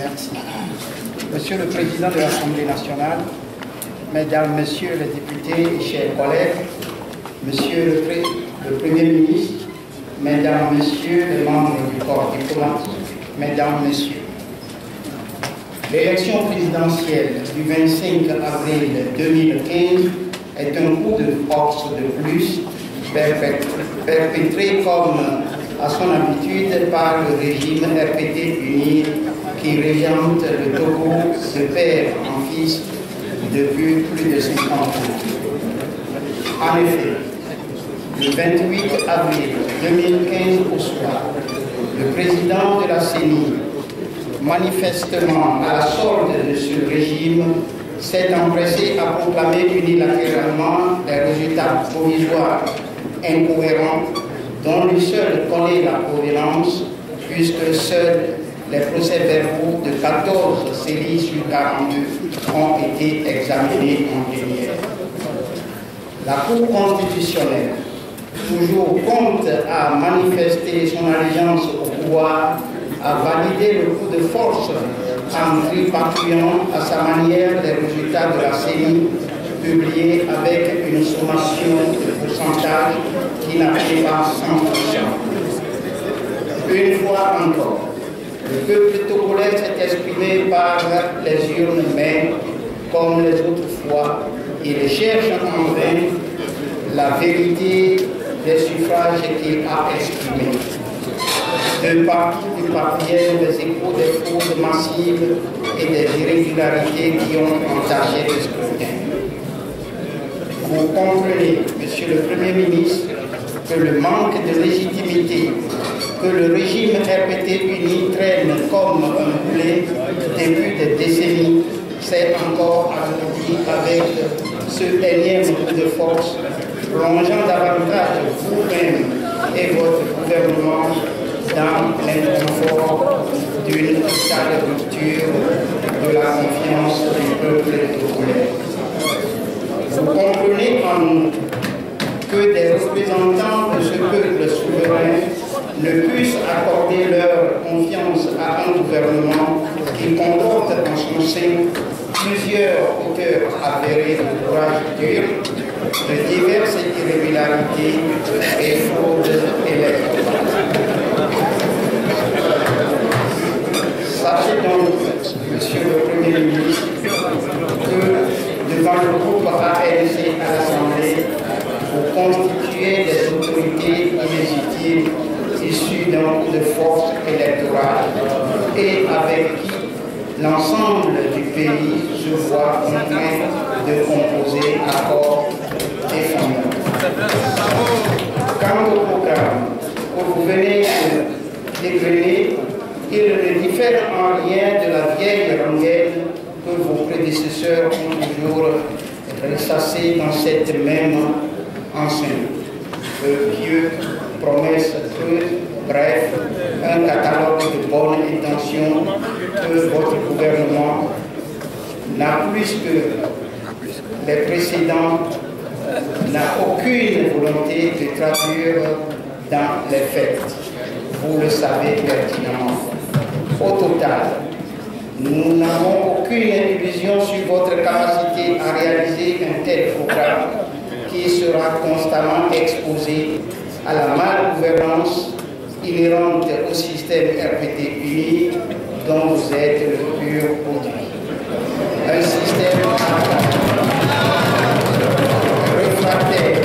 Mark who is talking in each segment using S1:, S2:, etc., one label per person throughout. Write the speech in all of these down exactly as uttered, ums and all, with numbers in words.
S1: Merci. Monsieur le Président de l'Assemblée nationale, Mesdames, Messieurs les députés, chers collègues, Monsieur le, Pré le Premier ministre, Mesdames, Messieurs les membres du corps diplomatique, Mesdames, Messieurs, l'élection présidentielle du vingt-cinq avril deux mille quinze est un coup de force de plus perpétré comme à son habitude par le régime R P T uni qui régente le Togo de père en fils depuis plus de cinquante ans. En effet, le vingt-huit avril deux mille quinze au soir, le président de la C E N I, manifestement à la solde de ce régime, s'est empressé à proclamer unilatéralement des résultats provisoires incohérents dont lui seul connaît la provenance, puisque seuls les procès-verbaux de quatorze séries sur quarante-deux ont été examinés en plénière. La Cour constitutionnelle, toujours prompte à manifester son allégeance au pouvoir, a validé le coup de force en tripatouillant à sa manière les résultats de la C E N I publiés avec une sommation de pourcentage qui n'appelait pas cent pour cent. Une fois encore, le peuple togolais s'est exprimé par les urnes, mais comme les autres fois, il cherche en vain la vérité des suffrages qu'il a exprimés. De partout du parviennent les échos des fraudes massives et des irrégularités qui ont entaché le scrutin. Vous comprenez, Monsieur le Premier ministre, que le manque de légitimité que le régime R P T uni traîne comme un boulet depuis des décennies s'est encore alourdi avec ce énième coup de force, plongeant davantage vous-même et votre gouvernement dans l'inconfort d'une totale rupture de la confiance du peuple togolais. Vous comprenez en outre que des représentants de ce peuple souverain ne puissent accorder leur confiance à un gouvernement qui comporte en son sein plusieurs auteurs avérés de courage dur, de diverses irrégularités et fraudes électorales. Sachez donc, Monsieur le Premier ministre, que devant le groupe A N C à l'Assemblée, vous constituez des autorités illégitimes issues d'un coup de force électorale et avec qui l'ensemble du pays se voit contraint de composer accord défendant. Quant au programme que vous venez de décliner, il ne diffère en rien de la vieille rengaine que vos prédécesseurs ont toujours ressassée dans cette même enceinte. De pieux promesses creuses, bref, un catalogue de bonnes intentions que votre gouvernement n'a plus que les précédents, n'a aucune volonté de traduire dans les faits. Vous le savez pertinemment. Au total, nous n'avons aucune illusion sur votre capacité à réaliser un tel programme qui sera constamment exposé à la malgouvernance inhérente au système R P T uni dont vous êtes le pur produit. Un système réfractaire.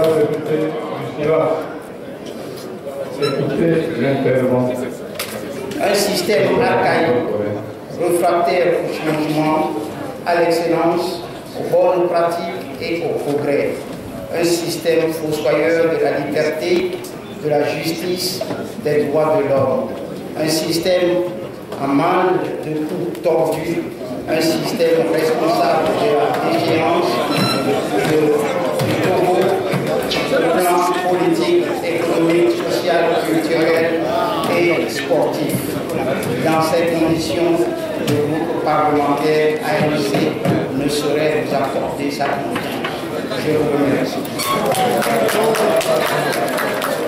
S1: Un système archaïque, réfractaire au changement, à l'excellence, aux bonnes pratiques et au progrès. Un système fossoyeur de la liberté, de la justice, des droits de l'homme. Un système en mal de tout tordu, un système responsable de la déchéance du Togo, sur le plan politique, économique, social, culturel et sportif. Dans ces conditions, le groupe parlementaire A N C ne saurait vous apporter sa confiance. Je vous remercie.